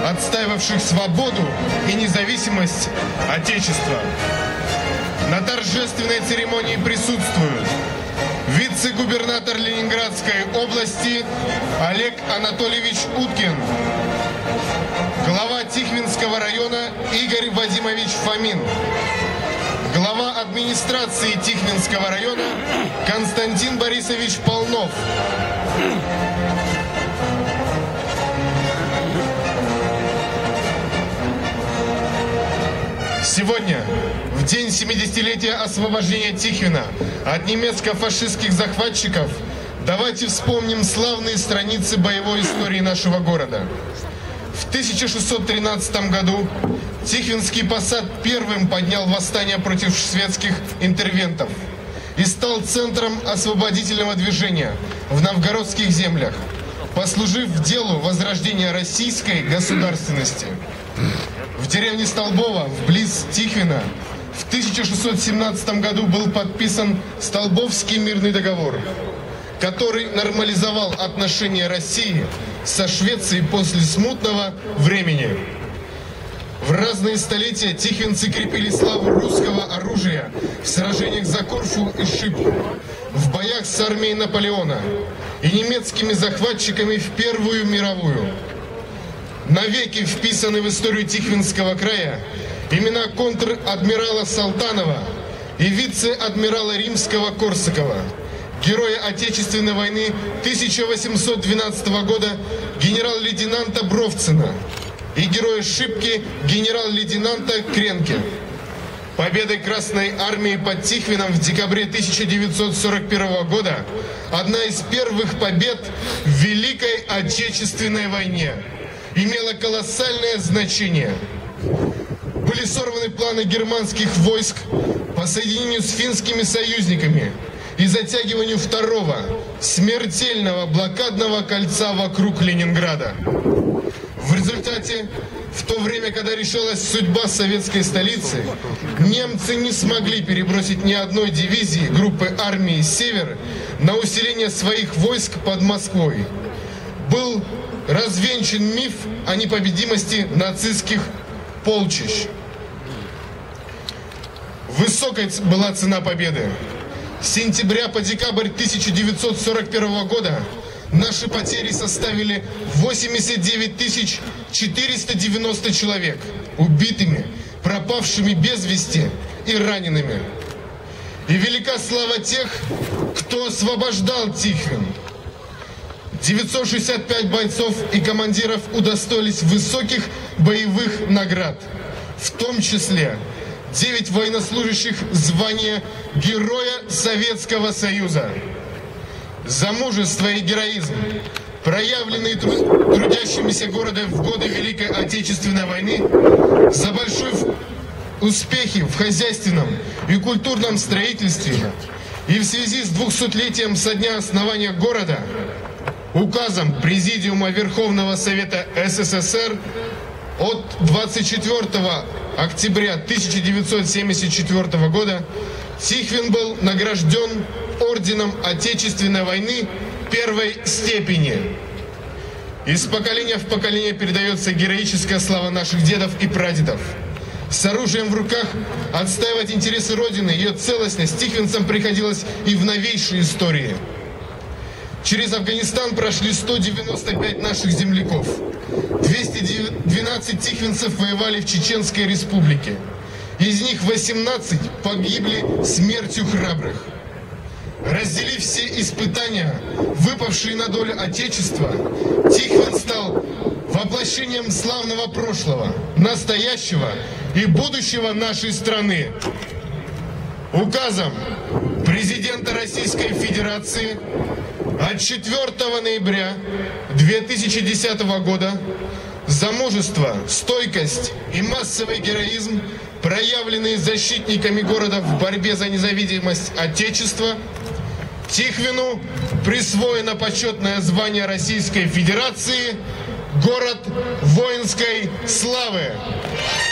отстаивавших свободу и независимость Отечества. На торжественной церемонии присутствуют вице-губернатор Ленинградской области Олег Анатольевич Уткин, глава Тихвинского района Игорь Вадимович Фомин, глава администрации Тихвинского района Константин Борисович Полнов, сегодня, в день 70-летия освобождения Тихвина от немецко-фашистских захватчиков, давайте вспомним славные страницы боевой истории нашего города. В 1613 году Тихвинский посад первым поднял восстание против шведских интервентов и стал центром освободительного движения в новгородских землях, послужив делу возрождения российской государственности. В деревне Столбово, вблиз Тихвина, в 1617 году был подписан Столбовский мирный договор, который нормализовал отношения России со Швецией после смутного времени. В разные столетия тихвинцы крепили славу русского оружия в сражениях за Корфу и Шипку, в боях с армией Наполеона и немецкими захватчиками в Первую мировую. Навеки вписаны в историю Тихвинского края имена контр-адмирала Салтанова и вице-адмирала Римского-Корсакова, героя Отечественной войны 1812 года генерал-лейтенанта Бровцина и героя Шипки генерал-лейтенанта Кренке. Победой Красной Армии под Тихвином в декабре 1941 года одна из первых побед в Великой Отечественной войне имела колоссальное значение. Были сорваны планы германских войск по соединению с финскими союзниками и затягиванию второго смертельного блокадного кольца вокруг Ленинграда. В результате, в то время, когда решалась судьба советской столицы, немцы не смогли перебросить ни одной дивизии группы армии «Север» на усиление своих войск под Москвой. Был развенчан миф о непобедимости нацистских полчищ. Высокой была цена победы. С сентября по декабрь 1941 года наши потери составили 89 490 человек убитыми, пропавшими без вести и ранеными. И велика слава тех, кто освобождал Тихвин. 965 бойцов и командиров удостоились высоких боевых наград, в том числе 9 военнослужащих звания Героя Советского Союза. За мужество и героизм, проявленные трудящимися города в годы Великой Отечественной войны, за большие успехи в хозяйственном и культурном строительстве и в связи с 200-летием со дня основания города, указом Президиума Верховного Совета СССР от 24 октября 1974 года Тихвин был награжден орденом Отечественной войны первой степени. Из поколения в поколение передается героическая слава наших дедов и прадедов. С оружием в руках отстаивать интересы Родины, ее целостность тихвинцам приходилось и в новейшей истории. Через Афганистан прошли 195 наших земляков. 212 тихвинцев воевали в Чеченской республике. Из них 18 погибли смертью храбрых. Разделив все испытания, выпавшие на долю Отечества, Тихвин стал воплощением славного прошлого, настоящего и будущего нашей страны. Указом президента Российской Федерации от 4 ноября 2010 года за мужество, стойкость и массовый героизм, проявленные защитниками города в борьбе за независимость Отечества, Тихвину присвоено почетное звание Российской Федерации «Город воинской славы».